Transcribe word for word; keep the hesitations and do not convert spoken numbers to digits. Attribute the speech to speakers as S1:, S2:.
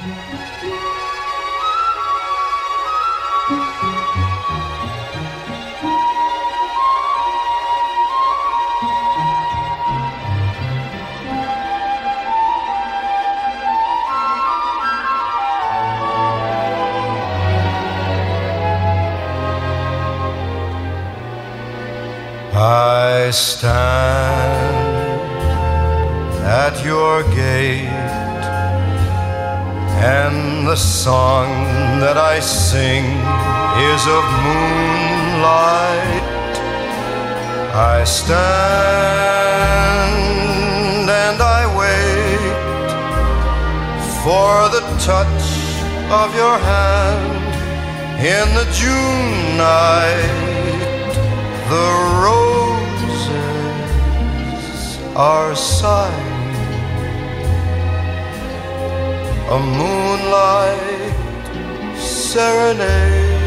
S1: I stand at your gate, and the song that I sing is of moonlight. I stand and I wait for the touch of your hand in the June night. The roses are sighing, a moonlight serenade.